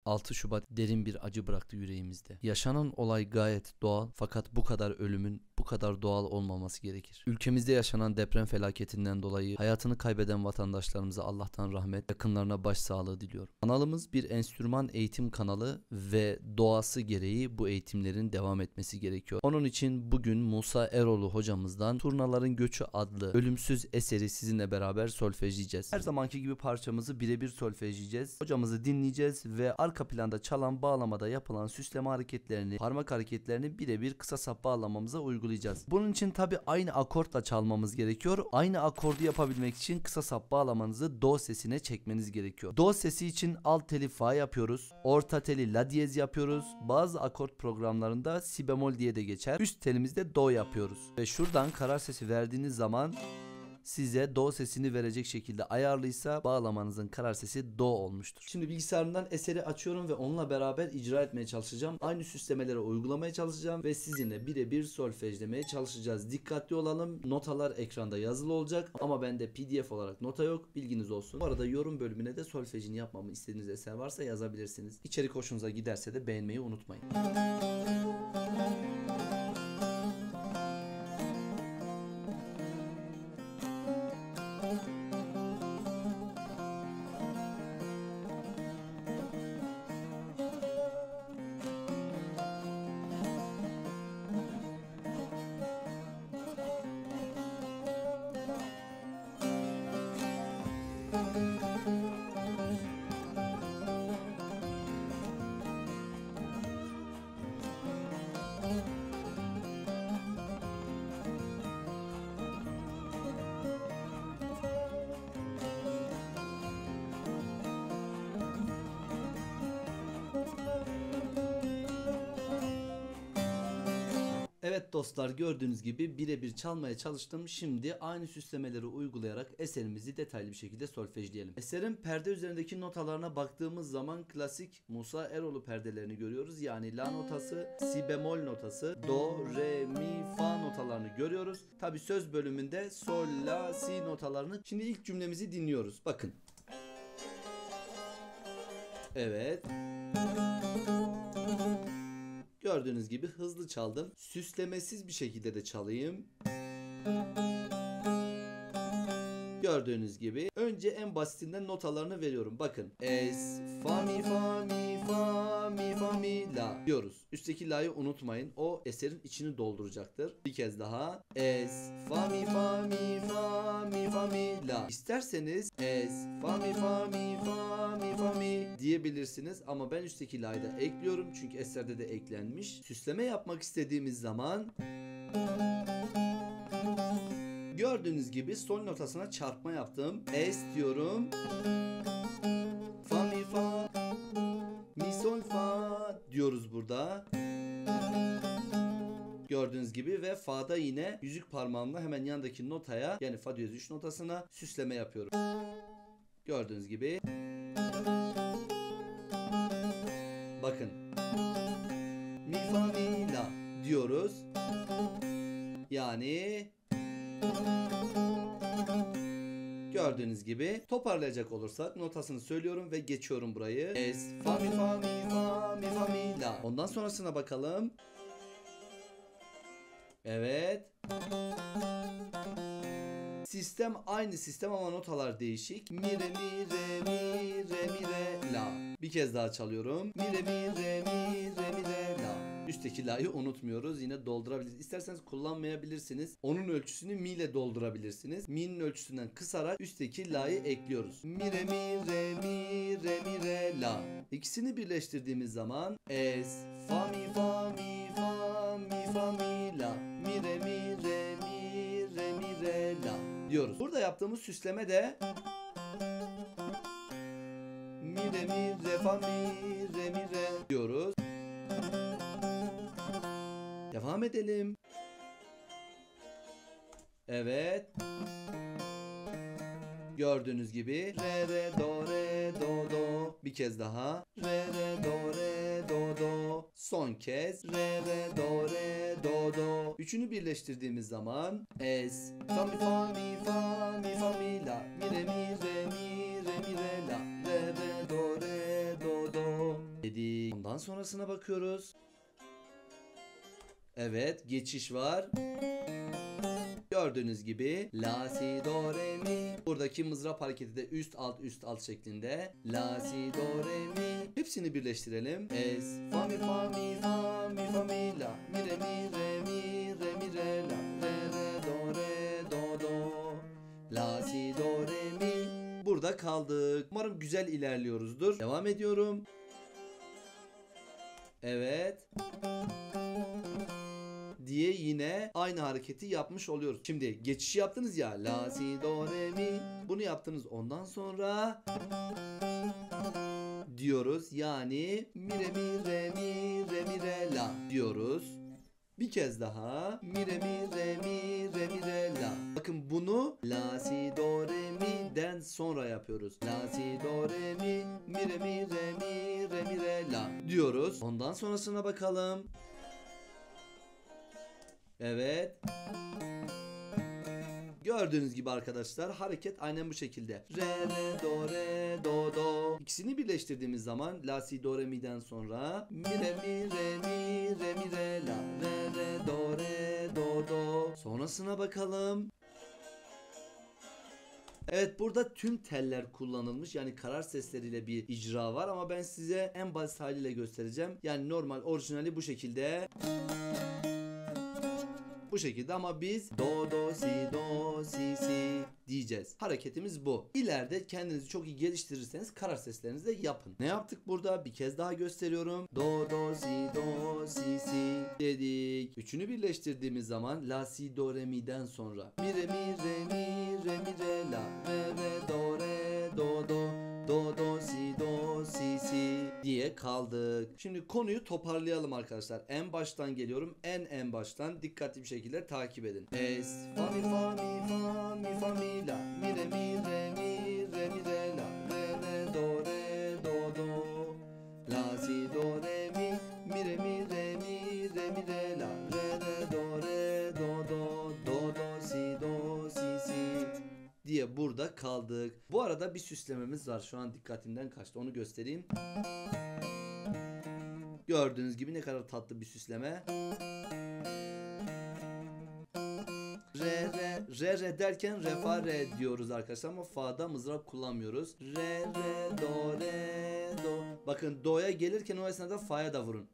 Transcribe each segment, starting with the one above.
6 Şubat derin bir acı bıraktı yüreğimizde. Yaşanan olay gayet doğal fakat bu kadar ölümün bu kadar doğal olmaması gerekir. Ülkemizde yaşanan deprem felaketinden dolayı hayatını kaybeden vatandaşlarımıza Allah'tan rahmet, yakınlarına başsağlığı diliyorum. Kanalımız bir enstrüman eğitim kanalı ve doğası gereği bu eğitimlerin devam etmesi gerekiyor. Onun için bugün Musa Eroğlu hocamızdan Turnaların Göçü adlı ölümsüz eseri sizinle beraber solfejleyeceğiz. Her zamanki gibi parçamızı birebir solfejleyeceğiz. Hocamızı dinleyeceğiz ve arka planda çalan bağlamada yapılan süsleme hareketlerini, parmak hareketlerini birebir kısa sap bağlamamıza uygulayacağız. Bunun için tabi aynı akortla çalmamız gerekiyor. Aynı akordu yapabilmek için kısa sap bağlamanızı do sesine çekmeniz gerekiyor. Do sesi için alt teli fa yapıyoruz. Orta teli la diyez yapıyoruz. Bazı akort programlarında si bemol diye de geçer. Üst telimizde do yapıyoruz. Ve şuradan karar sesi verdiğiniz zaman size do sesini verecek şekilde ayarlıysa bağlamanızın karar sesi do olmuştur. Şimdi bilgisayarımdan eseri açıyorum ve onunla beraber icra etmeye çalışacağım. Aynı süslemelere uygulamaya çalışacağım ve sizinle birebir solfejlemeye çalışacağız. Dikkatli olalım. Notalar ekranda yazılı olacak ama bende PDF olarak nota yok. Bilginiz olsun. Bu arada yorum bölümüne de solfejini yapmamı istediğiniz eser varsa yazabilirsiniz. İçerik hoşunuza giderse de beğenmeyi unutmayın. Evet dostlar, gördüğünüz gibi birebir çalmaya çalıştım. Şimdi aynı süslemeleri uygulayarak eserimizi detaylı bir şekilde solfejleyelim. Eserin perde üzerindeki notalarına baktığımız zaman klasik Musa Eroğlu perdelerini görüyoruz. Yani la notası, si bemol notası, do, re, mi, fa notalarını görüyoruz. Tabi söz bölümünde sol, la, si notalarını. Şimdi ilk cümlemizi dinliyoruz. Bakın. Evet. Gördüğünüz gibi hızlı çaldım. Süslemesiz bir şekilde de çalayım. Gördüğünüz gibi önce en basitinden notalarını veriyorum. Bakın. Es, fa mi fa mi fa mi fa mi la diyoruz. Üstteki la'yı unutmayın. O eserin içini dolduracaktır. Bir kez daha. Es, fa mi fa mi fa mi fa mi la. İsterseniz es, fa mi fa mi fa mi fa mi diyebilirsiniz ama ben üstteki la'yı da ekliyorum çünkü eserde de eklenmiş. Süsleme yapmak istediğimiz zaman gördüğünüz gibi sol notasına çarpma yaptım. Es diyorum. Fa mi fa mi sol fa diyoruz burada. Gördüğünüz gibi ve fa'da yine yüzük parmağımla hemen yanındaki notaya yani fa diyez 3 notasına süsleme yapıyorum. Gördüğünüz gibi. Bakın. Mi fa mi la diyoruz. Yani gördüğünüz gibi toparlayacak olursak notasını söylüyorum ve geçiyorum burayı. Es, fa mi fa mi fa mi fa mi la. Ondan sonrasına bakalım. Evet. Sistem aynı sistem ama notalar değişik. Mi re mi re mi re mi re la. Bir kez daha çalıyorum. Mi re mi re mi re mi re la. Üstteki la'yı unutmuyoruz. Yine doldurabiliriz. İsterseniz kullanmayabilirsiniz. Onun ölçüsünü mi ile doldurabilirsiniz. Mi'nin ölçüsünden kısarak üstteki la'yı ekliyoruz. Mi re mi re mi re mi re la. İkisini birleştirdiğimiz zaman es, fa mi fa mi fa mi fa mi la. Mi re mi re mi re mi re la diyoruz. Burada yaptığımız süsleme de mi re mi re fa mi re mi re diyoruz. Devam edelim. Evet. Gördüğünüz gibi re re do re do do. Bir kez daha. Re re do re do do. Son kez re re do re do do. Üçünü birleştirdiğimiz zaman es, fa mi fa mi fa mi fa mi la, mi re mi re mi re mi re la, re re do re do do. dedik. Ondan sonrasına bakıyoruz. Evet, geçiş var. Gördüğünüz gibi la si do re mi. Buradaki mızrap hareketi de üst alt şeklinde. La si do re mi. Hepsini birleştirelim. Es fa mi fa mi fa mi fa mi la mi re mi re mi re mi re la re re do re do do. La si do re mi. Burada kaldık. Umarım güzel ilerliyoruzdur. Devam ediyorum. Evet. Diye yine aynı hareketi yapmış oluyoruz. Şimdi geçiş yaptınız ya. La si do re mi. Bunu yaptınız. Ondan sonra diyoruz. Yani mi re mi re mi re mi re la diyoruz. Bir kez daha. Mi re mi re mi re mi re la. Bakın bunu la si do re mi'den sonra yapıyoruz. La si do re mi mi re mi re mi re mi re la diyoruz. Ondan sonrasına bakalım. Evet. Gördüğünüz gibi arkadaşlar hareket aynen bu şekilde. Re re do re do do. İkisini birleştirdiğimiz zaman la si do re mi'den sonra mi re mi re mi re mi re la re re do re do do. Sonrasına bakalım. Evet, burada tüm teller kullanılmış, yani karar sesleriyle bir icra var ama ben size en basit haliyle göstereceğim. Yani normal orijinali bu şekilde. Bu şekilde ama biz do do si si diyeceğiz. Hareketimiz bu. İleride kendinizi çok iyi geliştirirseniz karar seslerinizi de yapın. Ne yaptık burada? Bir kez daha gösteriyorum. Do do si dedik. Üçünü birleştirdiğimiz zaman la si do re mi'den sonra mi re mi re mi re mi re la re re do re do do do si diye kaldık. Şimdi konuyu toparlayalım arkadaşlar. En baştan geliyorum. En baştan dikkatli bir şekilde takip edin. Es fa mi fa mi fa mi fa mi la mi re mi re mi re mi re la re re do do la si do re mi mi re mi re mi re mi re la re re do do si diye burada kaldık. Bu arada bir süslememiz var. Şu an dikkatimden kaçtı. Onu göstereyim. Gördüğünüz gibi ne kadar tatlı bir süsleme. Re derken re fa re diyoruz arkadaşlar ama fa'da mızrap kullanmıyoruz. Re do. Bakın do'ya gelirken o esnada fa'ya da vurun.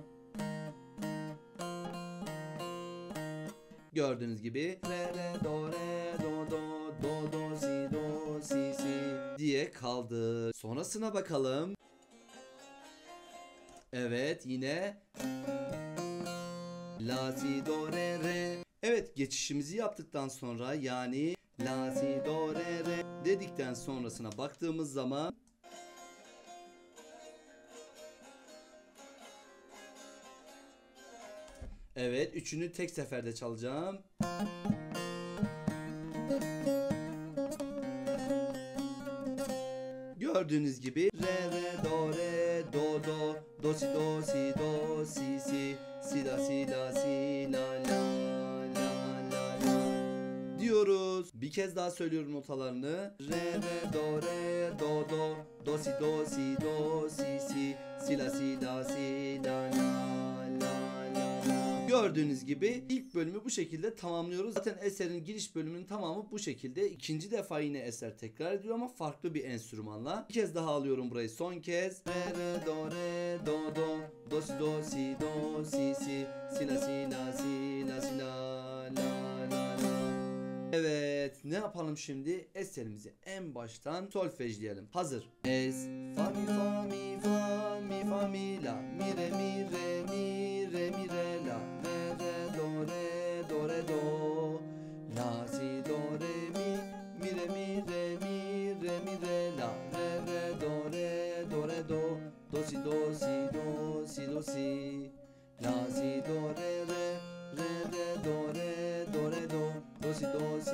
Gördüğünüz gibi re do si diye kaldı. Sonrasına bakalım. Evet, yine la si do re. Evet, geçişimizi yaptıktan sonra yani la si do re dedikten sonrasına baktığımız zaman evet, üçünü tek seferde çalacağım. Gördüğünüz gibi re do si la diyoruz. Bir kez daha söylüyorum notalarını. Re do si la Gördüğünüz gibi ilk bölümü bu şekilde tamamlıyoruz. Zaten eserin giriş bölümünün tamamı bu şekilde. İkinci defa yine eser tekrar ediyor ama farklı bir enstrümanla. Bir kez daha alıyorum burayı son kez. Re do si la. Evet, ne yapalım şimdi? Eserimizi en baştan solfejleyelim. Hazır. Es fa mi fa mi fa mi fa mi la mi re mi re mi re mi re la re do la si do re mi mi re mi re mi re mi re la re do si la si do re do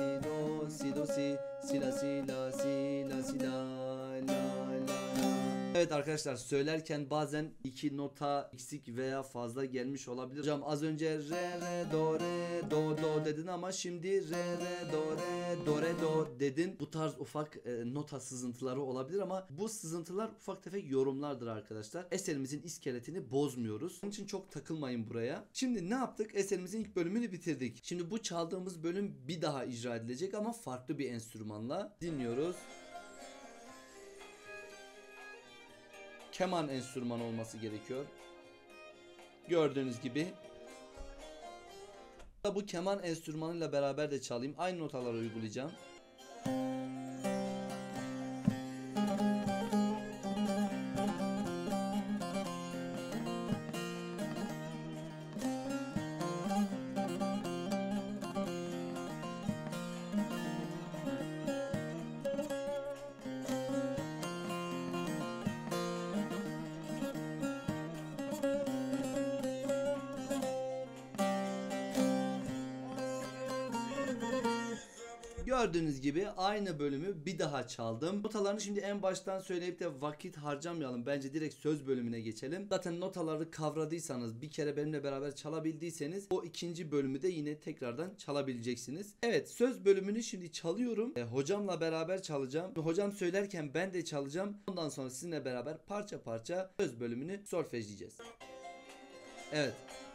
si la. Evet arkadaşlar, söylerken bazen iki nota eksik veya fazla gelmiş olabilir. Hocam az önce re re do re do do dedin ama şimdi re re do re do re do dedin. Bu tarz ufak nota sızıntıları olabilir ama bu sızıntılar ufak tefek yorumlardır arkadaşlar. Eserimizin iskeletini bozmuyoruz. Onun için çok takılmayın buraya. Şimdi ne yaptık? Eserimizin ilk bölümünü bitirdik. Şimdi bu çaldığımız bölüm bir daha icra edilecek ama farklı bir enstrümanla. Dinliyoruz. Keman enstrümanı olması gerekiyor. Gördüğünüz gibi. Bu keman enstrümanıyla beraber de çalayım. Aynı notaları uygulayacağım. Gördüğünüz gibi aynı bölümü bir daha çaldım. Notalarını şimdi en baştan söyleyip de vakit harcamayalım. Bence direkt söz bölümüne geçelim. Zaten notaları kavradıysanız, bir kere benimle beraber çalabildiyseniz o ikinci bölümü de yine tekrardan çalabileceksiniz. Evet, söz bölümünü şimdi çalıyorum. Hocamla beraber çalacağım. Hocam söylerken ben de çalacağım. Ondan sonra sizinle beraber parça parça söz bölümünü solfejleyeceğiz. Evet.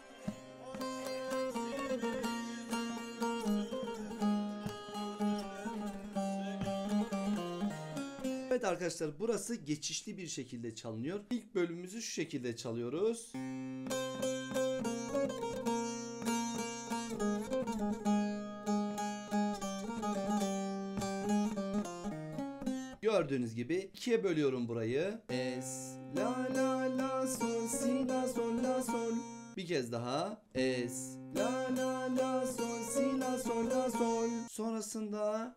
Evet arkadaşlar, burası geçişli bir şekilde çalınıyor. İlk bölümümüzü şu şekilde çalıyoruz. Gördüğünüz gibi ikiye bölüyorum burayı. Es, la la la sol, si la sol la sol. Bir kez daha. Es, la la la sol, si la sol la sol. Sonrasında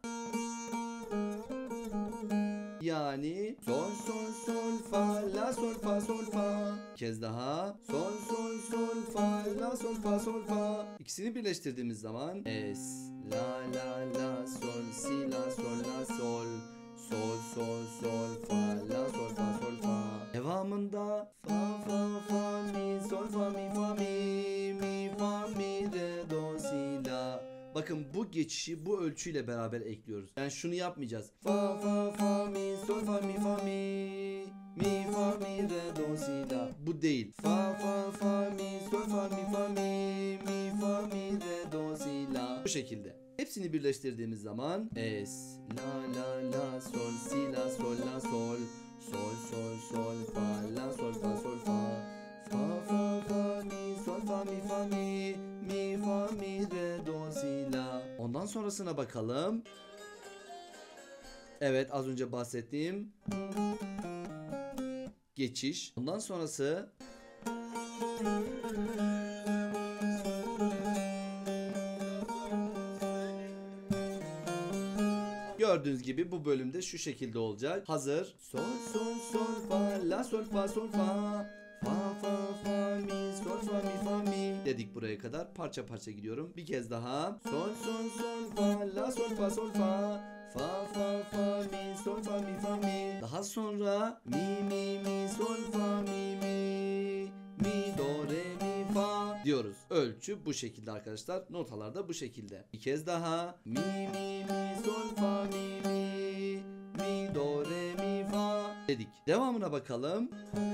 yani sol sol sol fa la sol fa sol fa. Bir kez daha. Sol sol sol fa la sol fa sol fa. İkisini birleştirdiğimiz zaman es la la la sol si la sol la sol. Sol sol sol fa la sol fa sol fa. Devamında fa fa fa mi sol fa mi fa mi mi fa mi re do si la. Bakın bu geçişi bu ölçüyle beraber ekliyoruz. Yani şunu yapmayacağız. Fa fa fa mi sol fa mi fa mi mi fa mi re do si la. Bu değil. Fa fa fa mi sol fa mi fa mi mi fa mi re do si la. Bu şekilde. Hepsini birleştirdiğimiz zaman es la la la sol si la sol la sol sol sol sol fa la sol fa sol fa fa fa fa mi sol fa mi fa mi mi fa mi re do si la. Ondan sonrasına bakalım. Evet, az önce bahsettiğim geçiş. Ondan sonrası gördüğünüz gibi bu bölümde şu şekilde olacak. Hazır. Sol sol sol fa la sol fa sol fa fa fa fa mi sol fa mi fa mi dedik buraya kadar. Parça parça gidiyorum. Bir kez daha. Sol sol sol fa la sol fa sol fa fa fa fa mi sol fa mi fa mi. Daha sonra mi mi mi sol fa mi mi mi do re mi fa diyoruz. Ölçü bu şekilde arkadaşlar. Notalar da bu şekilde. Bir kez daha. Mi mi mi sol fa mi mi mi do re mi fa dedik. Devamına bakalım.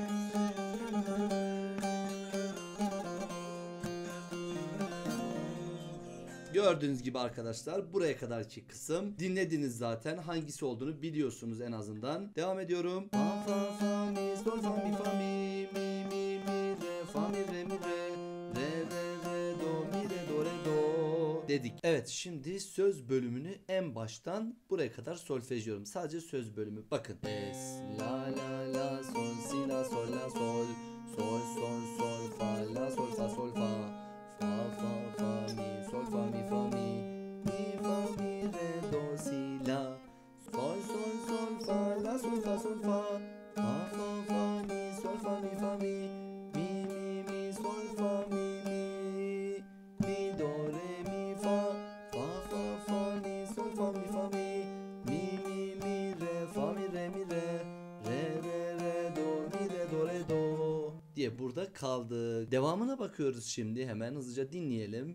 Gördüğünüz gibi arkadaşlar, buraya kadarki kısım dinlediniz zaten. Hangisi olduğunu biliyorsunuz en azından. Devam ediyorum. Fa fa fa mi sol fa mi fa mi mi mi mi re fa mi re mi re re re re do mi re do re do dedik. Evet, şimdi söz bölümünü en baştan buraya kadar solfejliyorum. Sadece söz bölümü. Bakın. Es la la la sol si la sol la sol sol sol sol fa la sol fa sol fa fa fa fa mi sol fa mi fa mi mi fa mi re do si la sol sol sol fa la sol fa sol fa fa fa fa mi sol fa mi fa mi mi mi mi sol fa mi mi mi do re mi fa fa fa fa mi sol fa mi fa mi mi mi mi re fa mi re mi re re re diye burada kaldık. Devamına bakıyoruz şimdi. Hemen hızlıca dinleyelim.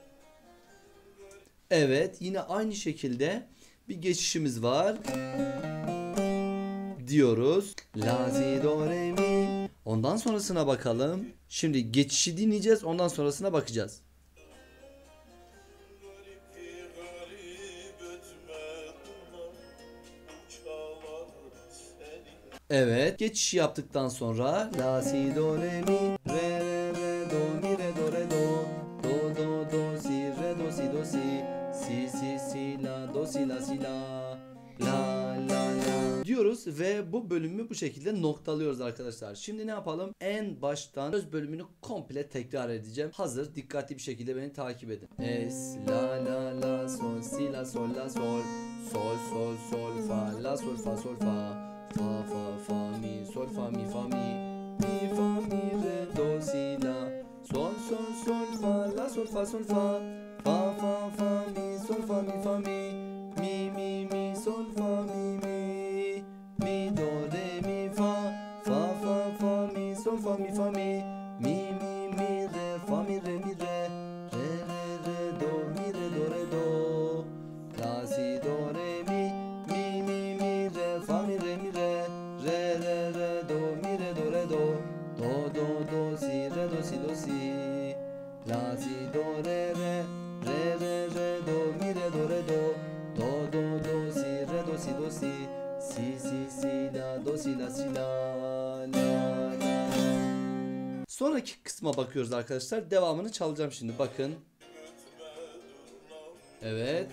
Evet, yine aynı şekilde bir geçişimiz var. Diyoruz. La si do re mi. Ondan sonrasına bakalım. Şimdi geçişi dinleyeceğiz. Ondan sonrasına bakacağız. Evet, geçiş yaptıktan sonra la si do re mi re re re do mi re do re do do do do si re do si do si si si si la do si la si la la la la diyoruz ve bu bölümü bu şekilde noktalıyoruz arkadaşlar. Şimdi ne yapalım? En baştan söz bölümünü komple tekrar edeceğim. Hazır, dikkatli bir şekilde beni takip edin. Es la la la sol si la sol la sol sol sol sol fa la sol fa sol fa fa fa fa mi sol fa mi fa mi re do si la sol sol sol fa la sol fa sol fa fa fa fa mi sol fa mi sol fa mi do re mi fa fa mi sol fa mi re fa mi re mi re re do mi re do re do la si do re mi re fa mi re mi re re do mi re do re do do si re do si do si la si do re re do mi re do re do do si re do si do si si la do si la si la la. Sonraki kısma bakıyoruz arkadaşlar. Devamını çalacağım şimdi. Bakın. Evet.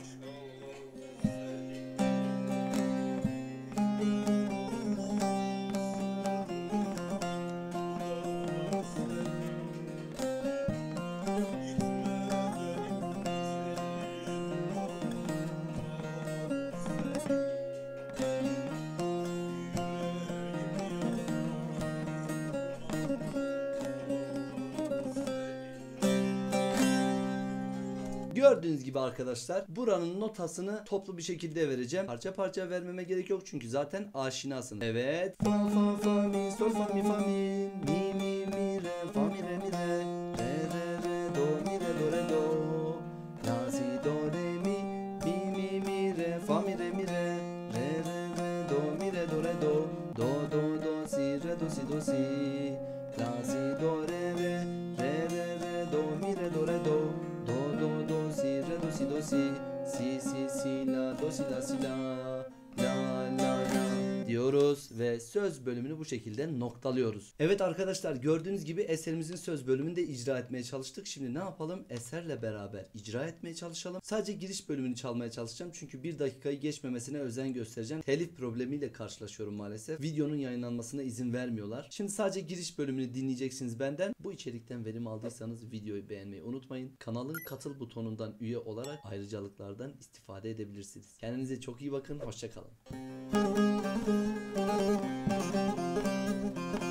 Gördüğünüz gibi arkadaşlar buranın notasını toplu bir şekilde vereceğim. Parça parça vermeme gerek yok çünkü zaten aşinasınız. Evet. Fa fa fa mi sol fa mi mi re fa mi re mi re re do mi re do re do la si do re mi re fa mi re mi re re do mi re do re do do si re do si do si la si do re re do mi re do re do do si re do si do si la do si la si la la diyoruz ve söz bölümünü bu şekilde noktalıyoruz. Evet arkadaşlar, gördüğünüz gibi eserimizin söz bölümünü de icra etmeye çalıştık. Şimdi ne yapalım? Eserle beraber icra etmeye çalışalım. Sadece giriş bölümünü çalmaya çalışacağım çünkü bir dakikayı geçmemesine özen göstereceğim. Telif problemiyle karşılaşıyorum maalesef. Videonun yayınlanmasına izin vermiyorlar. Şimdi sadece giriş bölümünü dinleyeceksiniz benden. Bu içerikten verim aldıysanız videoyu beğenmeyi unutmayın. Kanalın katıl butonundan üye olarak ayrıcalıklardan istifade edebilirsiniz. Kendinize çok iyi bakın. Hoşça kalın.